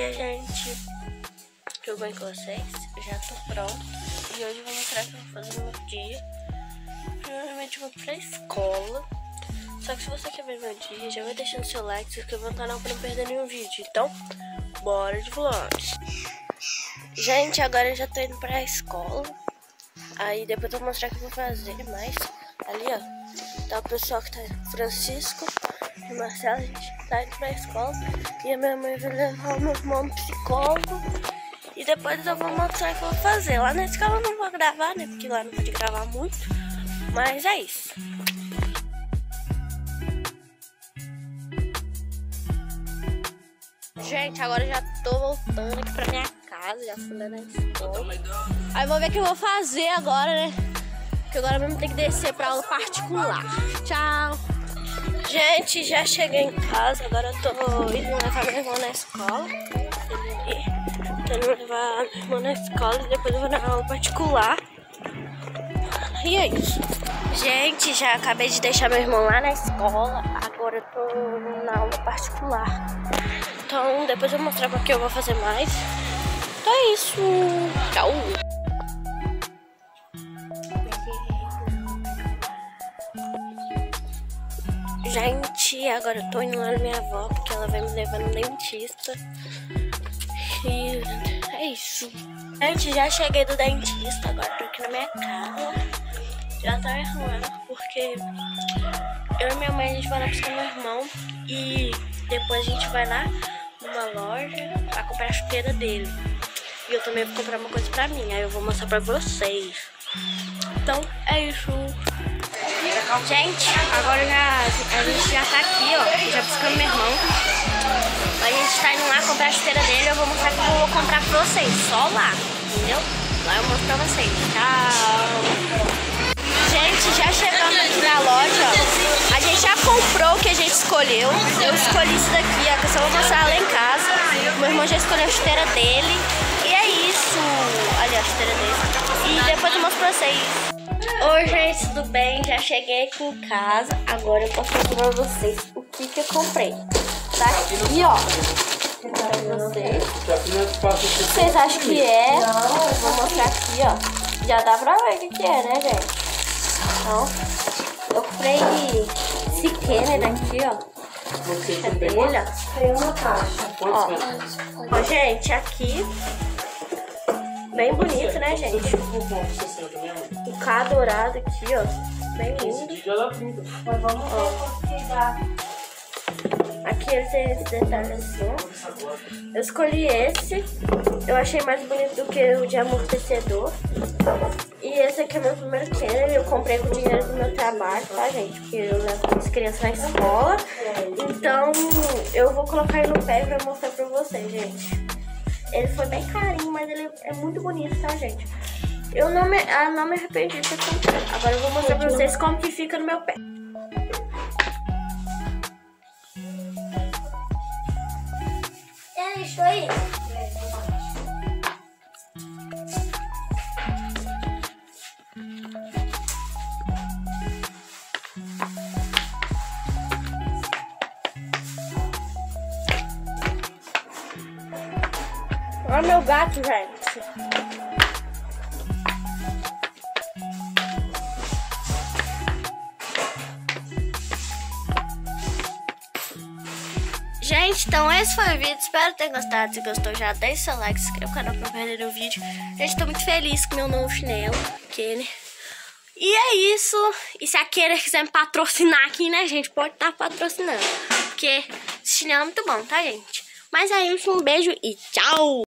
dia, gente. Tudo bem com vocês? Eu já tô pronto. E hoje eu vou mostrar o que eu vou fazer no meu dia. Primeiramente eu vou pra escola. Só que se você quer ver meu dia, já vai deixando seu like, se inscreva no canal pra não perder nenhum vídeo. Então, bora de vlog. Gente, agora eu já tô indo pra escola. Aí depois eu vou mostrar o que eu vou fazer mais. Ali, ó, tá o pessoal que tá indo. Francisco e Marcelo, a gente tá indo pra escola. E a minha mãe vai levar o meu irmão no psicólogo. E depois eu vou mostrar o que eu vou fazer. Lá na escola eu não vou gravar, né? Porque lá não pode gravar muito. Mas é isso. Gente, agora eu já tô voltando aqui pra minha casa. Já fui lá na escola. Aí vou ver o que eu vou fazer agora, né? Porque agora mesmo tem que descer pra aula particular. Tchau! Gente, já cheguei em casa. Agora eu tô indo levar meu irmão na escola. Tô indo levar meu irmão na escola e depois eu vou na aula particular. E é isso. Gente, já acabei de deixar meu irmão lá na escola. Agora eu tô na aula particular. Então depois eu vou mostrar pra que eu vou fazer mais. Então é isso. Tchau. Gente, agora eu tô indo lá na minha avó, porque ela vai me levar no dentista. E é isso. Gente, já cheguei do dentista, agora tô aqui na minha casa. Já tá arrumando, porque eu e minha mãe, a gente vai lá buscar meu irmão. E depois a gente vai lá numa loja pra comprar a chuteira dele. E eu também vou comprar uma coisa pra mim, aí eu vou mostrar pra vocês. Então, é isso. Gente, agora a gente já tá aqui, ó, já buscando meu irmão. A gente tá indo lá comprar a chuteira dele. Eu vou mostrar que eu vou comprar pra vocês, só lá, entendeu? Lá eu mostro pra vocês. Tchau! Gente, já chegamos aqui na loja, ó. A gente já comprou o que a gente escolheu. Eu escolhi isso daqui, ó, que eu só vou mostrar lá em casa. Meu irmão já escolheu a chuteira dele. E é isso. Olha a chuteira dele. E depois eu mostro pra vocês. Oi, gente, tudo bem? Já cheguei aqui em casa. Agora eu posso mostrar pra vocês o que eu comprei. Tá aqui, ó. Pra vocês. O que vocês acham que é? Vou mostrar aqui, ó. Já dá pra ver o que é, né, gente? Então, eu comprei esse Kenner aqui, ó. Cadê ele, ó? Tem uma caixa. Ó, gente, aqui. Bem bonito, né, gente? O K dourado aqui, ó. Bem lindo. Mas vamos pesquisar. Aqui ele tem esse detalhe assim. Eu escolhi esse. Eu achei mais bonito do que o de amortecedor. E esse aqui é meu primeiro Kenner. Eu comprei com o dinheiro do meu trabalho, tá, gente? Porque eu levo as crianças na escola. Então, eu vou colocar ele no pé pra mostrar pra vocês, gente. Ele foi bem carinho, mas ele é muito bonito, tá, gente? Eu não me arrependi de ter comprado. Agora eu vou mostrar pra vocês como que fica no meu pé. É isso aí. Olha meu gato, gente. Gente, então esse foi o vídeo. Espero ter gostado. Se gostou, já deixa seu like, se inscreva no canal pra não perder o vídeo. Gente, tô muito feliz com meu novo chinelo, Kenner. E é isso. E se a Kenner quiser me patrocinar aqui, né, gente, pode estar patrocinando. Porque esse chinelo é muito bom, tá, gente? Mas é isso, um beijo e tchau!